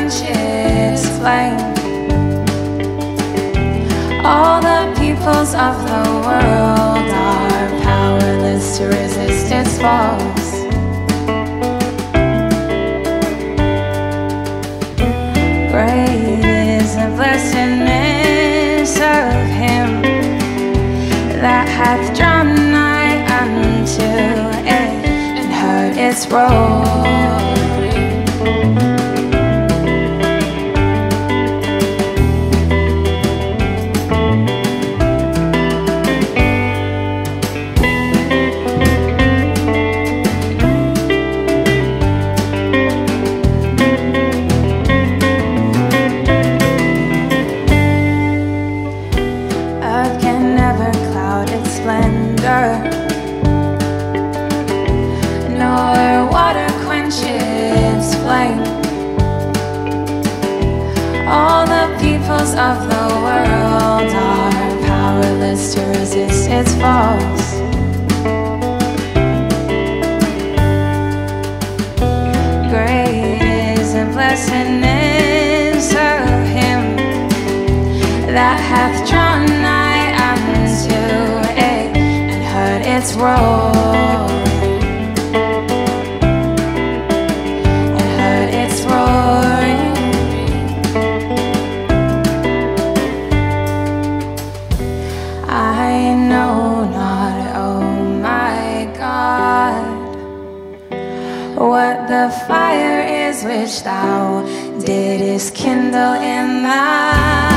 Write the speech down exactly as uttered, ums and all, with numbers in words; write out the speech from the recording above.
quench its flame. All the peoples of the world are powerless to resist its falls. Great is the blessedness of him that hath drawn nigh unto it and heard its roaring. Earth can never cloud its splendor, nor water quench its flame. All the peoples of the world are powerless to resist its falls. Great is the blessedness of him that hath drawn nigh unto it and heard its roaring, and heard its roaring. I know not, oh my God, what the fire is which thou didst kindle in thy